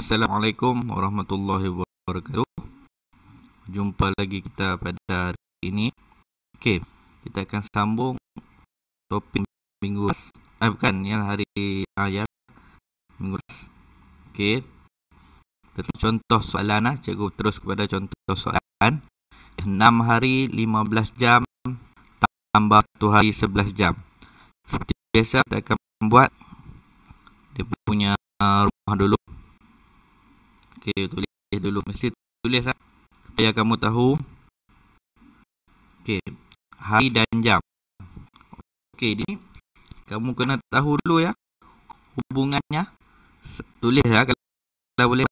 Assalamualaikum warahmatullahi wabarakatuh. Jumpa lagi kita pada hari ini. Okey, kita akan sambung topik minggu bukan yang hari yang minggu. Okey. Contoh soalan cikgu terus kepada contoh soalan. 6 hari 15 jam tambah 1 hari 11 jam. Seperti biasa kita akan buat dia punya rumah dulu. Okey, tulis dulu. Mesti tulis supaya kamu tahu. Okey, hari dan jam. Okey, ini kamu kena tahu dulu ya hubungannya. Tulis kalau boleh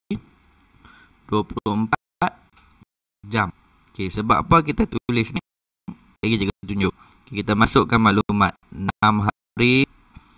24 jam. Okey, sebab apa kita tulis ni? Lagi juga tunjuk. Okay, kita masukkan maklumat 6 hari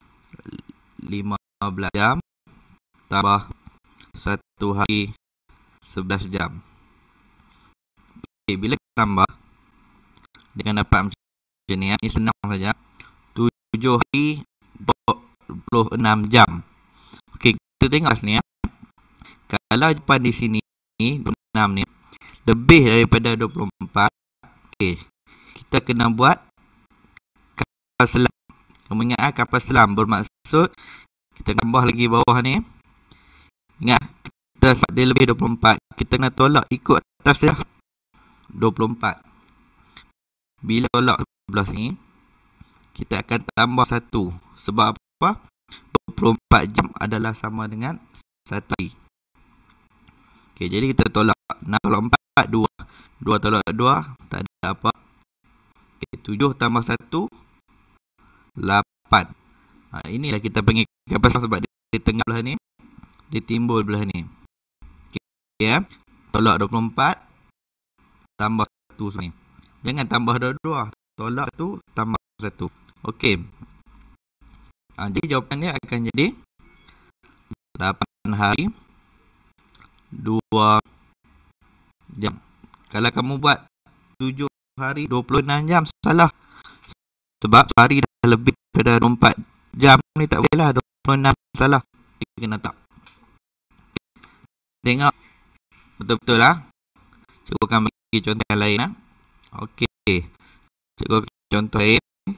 15 jam tambah 1 hari 11 jam. Okay, bila kita tambah dia akan dapat macam ni. Ini senang saja. 7 hari 26 jam. Okey, kita tengok sini ya. Kalau depan di sini 26 ni lebih daripada 24. Okey, kita kena buat kapal selam. Kamu ingat kapal selam bermaksud kita tambah lagi bawah ni. Ingat, dia lebih 24. Kita kena tolak ikut atas dia 24. Bila tolak sebelah sini, kita akan tambah 1. Sebab apa? 24 jam adalah sama dengan 1 hari. Okey, jadi kita tolak 6 tolak 4, 2. 2 tolak 2, tak ada apa. Okey, 7 tambah 1, 8. Inilah kita panggil kapal sebab dia di tengah belah ni. Dia timbul belah ni. Okey, ya. Tolak 24 tambah 1 sini. Jangan tambah 2. Tolak 1 tambah 1. Okey. Jadi jawapan dia akan jadi 8 hari 2 jam. Kalau kamu buat 7 hari 26 jam, salah. Sebab hari dah lebih daripada 24 jam ni, tak boleh lah 26 salah. Kena tak. Tengok betul-betul lah. Cikgu akan bagi contoh yang lain lah. Okey. Cikgu contoh lain.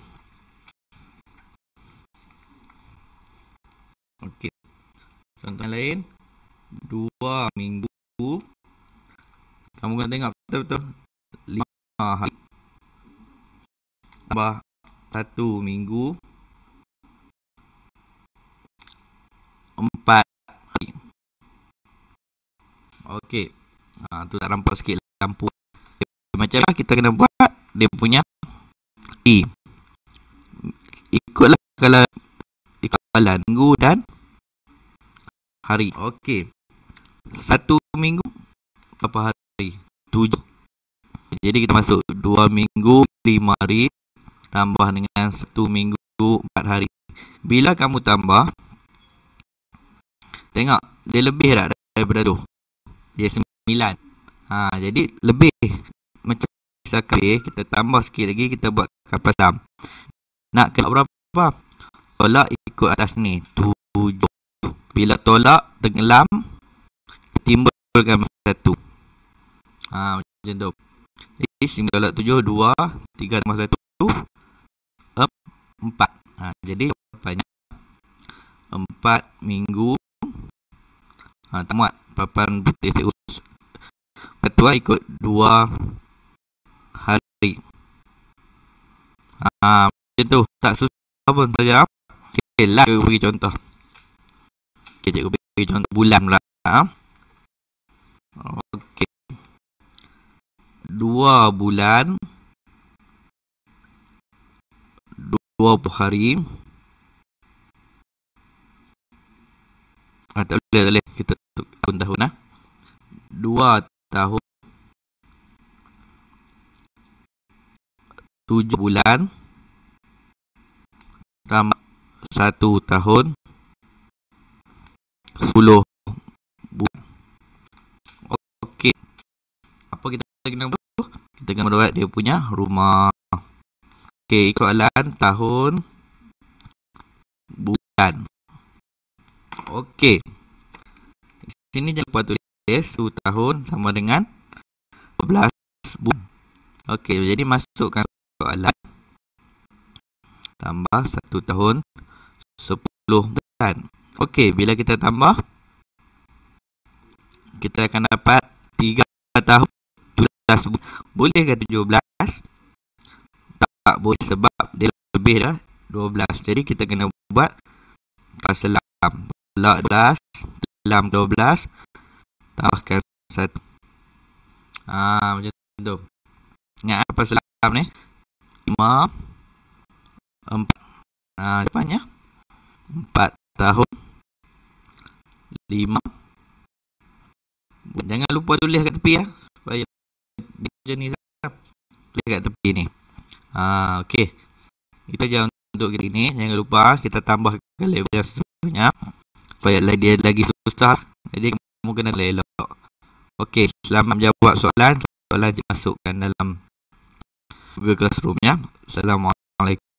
Okey. Contoh yang lain. 2 minggu. Kamu kena tengok betul-betul. 5 hari. Tambah 1 minggu. 4 hari. Okey. Tu tak nampak sikit lampu. Macam mana kita kena buat dia punya ikutlah kalau ikalan minggu dan hari. Okey. 1 minggu berapa hari? 7. Jadi kita masuk 2 minggu 5 hari tambah dengan 1 minggu 4 hari. Bila kamu tambah, tengok dia lebih tak daripada tu? Dia 9. Jadi lebih. Macam misalkan kita tambah sikit lagi, kita buat kapal selam. Nak kena berapa? Tolak ikut atas ni 7. Bila tolak tenggelam, timbulkan 1. Macam tu. Jadi 9 tolak 7, 2, 3 tambah 1, 4. Jadi jawapannya 4 minggu. Tamat papan putih cikgu. Ketua ikut 2 hari. Macam tu. Tak susah pun saja. Okey lah, cikgu bagi contoh. Okey, cikgu bagi contoh bulan pula. Okey. 2 bulan 20 hari. Tak boleh. Kita tahun. 2 tahun 7 bulan tambah 1 tahun 10 bulan. Okey. Apa kita kena buat? Kita kena buat dia punya rumah. Okey, soalan tahun bulan. Okey. sini jangan lupa tulis 1 tahun sama dengan 12 bulan. Okey, jadi masukkan soalan. Tambah 1 tahun 10 bulan. Okey, bila kita tambah, kita akan dapat 3 tahun 12 bulan. Boleh ke 17? Tak boleh sebab dia lebih dah 12. Jadi kita kena buat selam. Pulak 12, selam 12, tambahkan 1. Macam tu. Ingat apa selam ni? 5, 4. Depannya 4 tahun 5. Jangan lupa tulis kat tepi ya, supaya macam ni tulis kat tepi ni. Okey. Itu je untuk kali ni. Jangan lupa kita tambahkan level yang sesuainya supaya dia lagi susah. Jadi kamu kena elok. Okey, selamat menjawab soalan. Soalan masukkan dalam Google Classroom ya. Assalamualaikum.